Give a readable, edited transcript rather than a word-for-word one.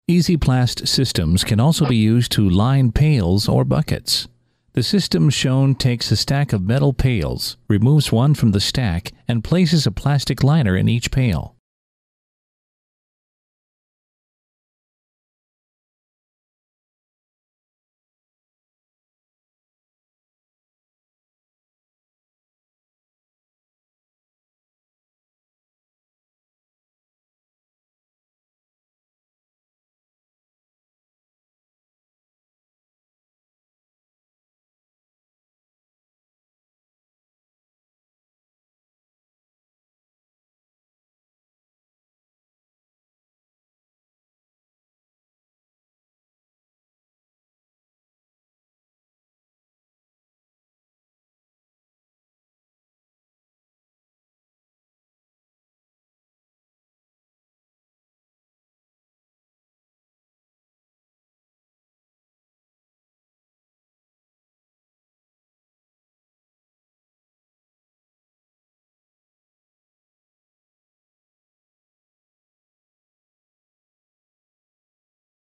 EasyPlast systems can also be used to line pails or buckets. The system shown takes a stack of metal pails, removes one from the stack, and places a plastic liner in each pail.